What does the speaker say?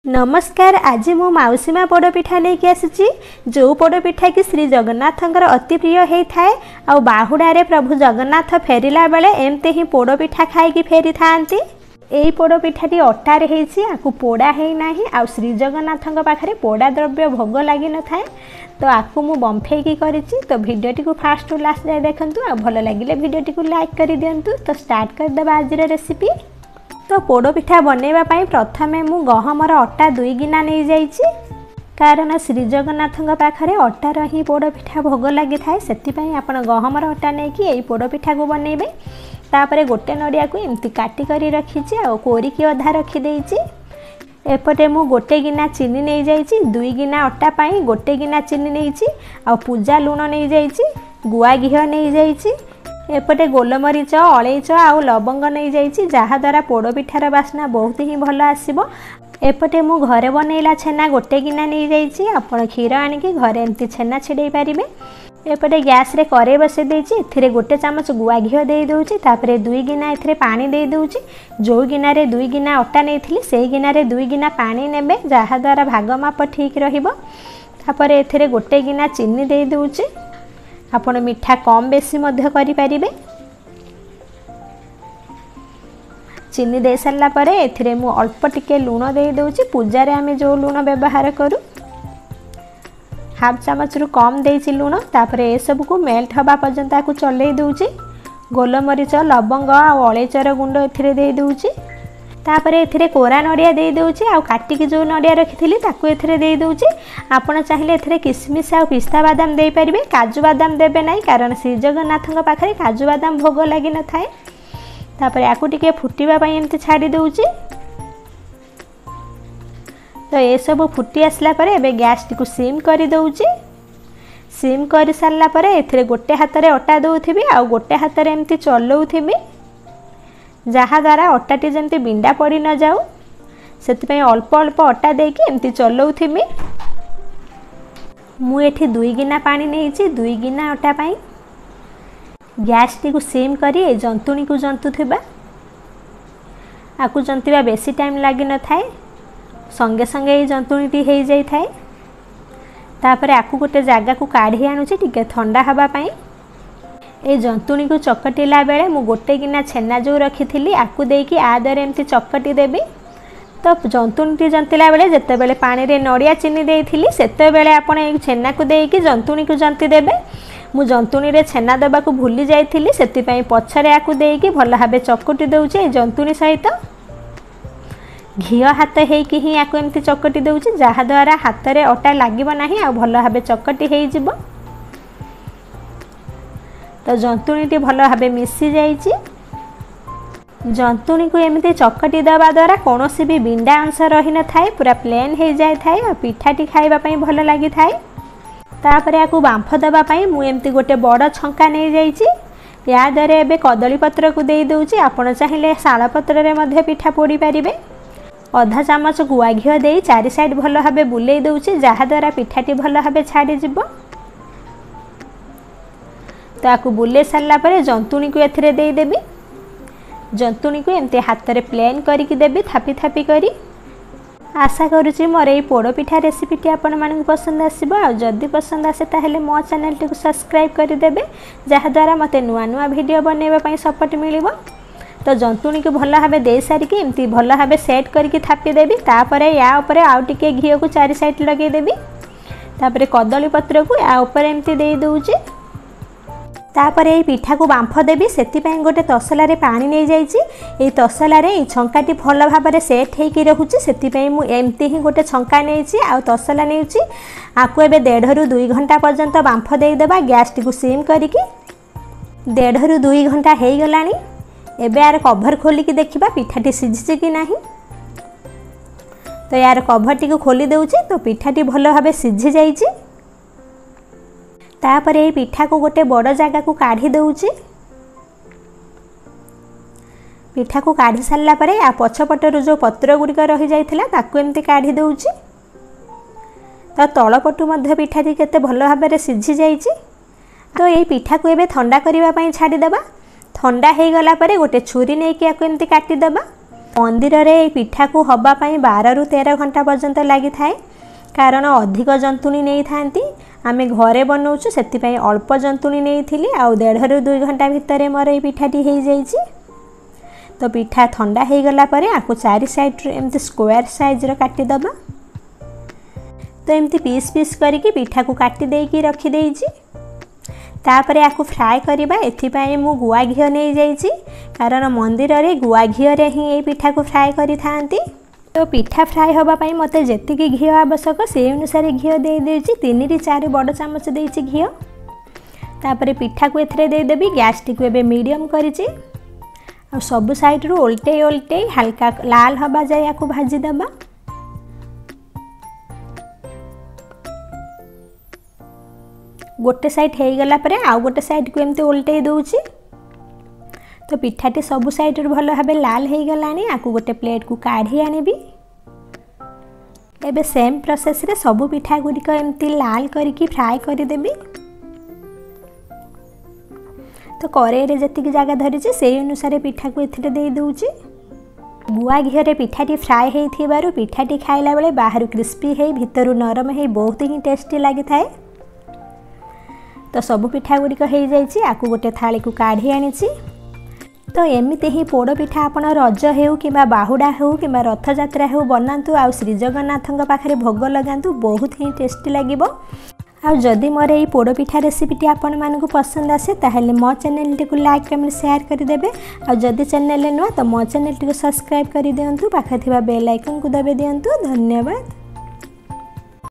नमस्कार। आज मो मौसीमा पोड़पिठा लेके आसी जो पोड़पिठा कि श्री जगन्नाथंकर अति प्रिय होता है। आ बाहुड़े प्रभु जगन्नाथ फेरिला बेले एमती ही पोड़पिठा खाई फेरी था। यही पोड़पिठाटी अटारे आपको पोड़ा है आ श्री जगन्नाथ पाखे पोड़ा द्रव्य भोग लगी न था। तो आपको मु बंफेकी करी। तो भिडियोटी को फास्ट टू लास्ट जाए देखंतु। आ भल लगिले भिडियोटी को लाइक कर दियंतु। तो स्टार्ट करदेबा आज रेसिपी। तो पोड़पिठा बनैबा पई प्रथमे मु गहमर अटा 2 गिना नहीं जाइछि, कारण श्री जगन्नाथ पाखरे अटार ही पोड़पिठा भोग लगी थाए। सेतिपई आपण गहमर अटा नहीं कि एई पोड़पिठा को बनैबे। तापरे गोटे नड़िया को एमती काटी करी रखिछि आ कोरिकी अधा रखी देइछि। एपटे मु गोटे गिना चीनी नहीं जाइछि। 2 गिना अटा पाई गोटे गिना चीनी नहींछि आ पूजा लूण नहीं जाइछि, गुआ घिओ नहीं जाइछि। एपटे गोलमरीच अलैच आउ लवंग नहीं जाइछि, जहाँ द्वारा पोड़पिठार बास्ना बहुत ही भल आसिबो। एपटे मु घरे बनैला छेना गोटे गिना नहीं जाइछि। आपण क्षीर आनिकी घरे एमती छेना छिड़ै पारिबे। एपटे गैस रे कड़े बसै देछि। एथिरे गोटे चामच गुआ घिओ दे दउछि। तापरे 2 गिना एथिरे पानी दे दउछि। जो गिना रे 2 गिना अटा नेथिली सेही गिना रे 2 गिना पानी नेबे, जहाँ द्वारा भाग माप ठीक रहिबो। तापरे एथिरे गोटे गिना चीनी दे दउछि। आपण मिठा कम बेसी मध्य करि पारिबे। चीनी दे सारला परे एथिरे मु अल्प टिके लूण दे दउछि। पूजा रे आमे जो लूण व्यवहार करू हाफ चामच रु कम देछि लूण। तापरे ए सब को मेल्ट हबा पर्यंत आकु चलै दउछि। गोलमरीच लवंग आ अलैचर गुंड एथिरे दे दउछि। तापरे एथिरे कोरा नड़िया दे दउछि आ काटिकी जो नड़िया रखिथिली ताकू एथिरे दे दउछि। आपण चाहिले एथिरे किसमिस आ पिस्ता बादाम दे परिबे, काजू बादाम देबे नाही, कारण श्री जगन्नाथଙ୍କ पाखरे काजू बादाम भोग लागि न थाए। तापरे आकु टिके फुटिबा पई एमति छाडी दउछि। तो ए सब फुटी आसला परे एबे गैस टिकु सिम करि दउछि। सिम करि सारला परे एथिरे गोटे हाथ रे अटा दउथिबी आ गोटे हाथ रे एमति चलौथिबी, जहाँ द्वारा अटाटी जमती बिंडा पड़ी न जाऊ। से अल्प अल्प अटा देकी एमती चलौथिबी। मु एठी 2 गिना पानी नहीं 2 गिना अटा पाई। गैस टी को सिम करी ए जंतुणी को जंतुथिबा। आकु जंतिबा बेसी टाइम लगी न थाए, संगे संगे ए जंतुणीटी हो जाई थाए। तापरे आकु गोटे जगह को काढ़ी आनुछि टिके ठंडा हबा पाई। ए जंतुणी को चकटिला बेले मु गोटे गिना छेना जो रखी आकु देकी आदर एमती चकटी देबी। तो जंतुणी जंतिला बेले जेते बेले पानी रे नड़िया चीनी देइथिली सेते बेले आपण ए छेना को देकी जंतुणी को जंती देबे। मु जंतुणी रे छेना देबा को भूली जाइथिली, सेति पई पछरे आकु देकी भल भाबे चकटी दउछि। ए जंतुणी सहित घिओ हाथ हेकी ही आकु एमती चकटी दउछि, जहाँ द्वारा हाथ रे अटा लागिबो नाही आ भल भाबे चकटी हेइ जिवो। तो जंतुणी भल भाव मिसी जाइछि। जंतुणी को एमती चकटी देवा द्वारा कौन भी बिंडा अंश रही न थाए, पूरा प्लेन हो जाए थाए और पिठाटी खाइबा पई भल लगी थाए। तापरे आकु बांफ देबा पई मु एमती गोटे बड़ छंका नहीं जाइछि। या द्वारा एबे कदली पत्र को दे दउछि। आपण चाहिले शाल पत्र रे मध्ये पिठा पोड़ी पारिबे। आधा चामच गुआ घिओ दे 4 साइड भल भाव बुलेई दउछि, जहाँ द्वारा पिठाटी भल भाव छाड़ी जिवो। तो आकु बुले सारला परे जंतुणी को एथिरे दे देबी। जंतुणी को एमती हाथ रे प्लेन करिकी देबी, थापी थापी करी। आशा करूची मोर एई पोड़पिठा रेसिपीटी आपण मानक पसंद आसीबो। आ जदि पसंद आसे ताहेले मो चैनल टी को सब्सक्राइब करि देबे, जहाँ द्वारा मते नुआ नुआ वीडियो बनैबा पई सपोर्ट मिलिबो। तो जंतुणी को भल भाबे दे सारिकी एमती भल भाबे सेट करिकी थापी देबी। तापरे या ऊपर आउ टिके घिओ को 4 साइड लगे देबी। तापरे कदली पत्र को या ऊपर एमती दे दउची। तापर ये पिठा को बांफ देवी। से गोटे तसला रे पानी नहीं जाइछि। ए तसला रे छंकाटी भल भाव में सेट होकर रोचे। से मुझे एमती ही गोटे छंका नहीं आ तसला नहीं आपको एबे 1.5 ରୁ 2 घंटा पर्यंत बांफ देदेबा। गैस टी को सिम करिकी 1.5 ରୁ 2 घंटा हो गलानी। एबे यार कभर खोलिकी देखिबा पिठाटी सिझिछि कि नाही। तो यार कभर टी को खोली देउछि। तो पिठाटी भल भाव सिझी जाइछि। तापर ये पिठा को गोटे बड़ जगह को काढ़ी दउछि। पिठा को काढ़ी सारला परे आ पछपटर जो पत्र गुड़िक रही जाइथिला ताकू एमती काढ़ी दउछि। तो तलपटू मध्य पिठाटी केते भल भाव में सिझी जाइछि। तो ये पिठा को एबे ठंडा करबा पई छाड़ी देबा। ठंडा हो गला परे गोटे छुरी नहीं कि एमती काटी देबा। मंदिर रे पिठा को हवा पाई 12 रु 13 घंटा पर्यंत लगी थाए कारण अधिक जंतुणी नहीं थांती। आमे घरे बनाऊछु सेति अल्प जंतुणी नहीं थिली आ 1.5 रु 2 घंटा भितर मोर ये पिठाटी हो जाइए। तो पिठा ठंडा हो गला परे आको चारि साइड एमती स्क्वायर साइज रो काटी दबा। तो एमती पीस पीस करके पिठा को काटी देकी रखी देइछि। तापरे आको फ्राए करबा। एथिपाई मु गुआ घियो नहीं जाइछि कारण मंदिर रे गुआ घियो रे ही ए पिठा को फ्राए करि थांती। तो पिठा फ्राए होबा पाई मते जेतिकी घियो आवश्यक से अनुसार घियो दे देछि। 3 ରୁ 4 बड़ चामच देछि घियो। तापरे पिठा को एथरे दे देबी। गैस टी को एबे मीडियम करिछि आ सब साइड रो उल्टे उल्टे हल्का लाल हबा जाय आको भाजी दबा। गोटे साइड हो गला परे आ गोटे साइड को एमते उल्टे दउछि। तो पिठाटी सब साइड रो भलो भाबे लाल हो गलानी। आको गोटे प्लेट को काढ़ी आनिबी। एबे सेम प्रोसेस रे सब पिठा गुडी एमती लाल करके फ्राए कर देबी। तो कड़ाई रे जतिकी जगह धरिछि से अनुसार पिठा को एथिरे दे दउछि। गुआ घियो रे पिठाटी फ्राए हेई थिबारु पिठाटी खाइला बेले बाहर क्रिस्पी हेई भितरु नरम हेई बहुत ही टेस्टी लागि थाए। तो सब पिठा गुडी हेई जाइछि। आकु गोटे थाली को काढ़ी आनिछि। तो एमिते ही पोड़ पिठा आपण रज हेउ किबा बाहुडा हेउ किबा रथ यात्रा हेउ बनांतु आ श्री जगन्नाथଙ୍କ पाखरे भोग लगांतु बहुत ही टेस्टी लागिबो। आ जदि मोर ये पोड़ पिठा रेसिपीटी आपण मानकु पसंद आसे ताहेले मो चैनल टी को लाइक कमेंट शेयर कर देबे। आ जदि चैनल नुआ तो मो चैनल टी को सब्सक्राइब कर दियंतु। पाखे थिबा बेल आइकन को दबे दियंतु। धन्यवाद।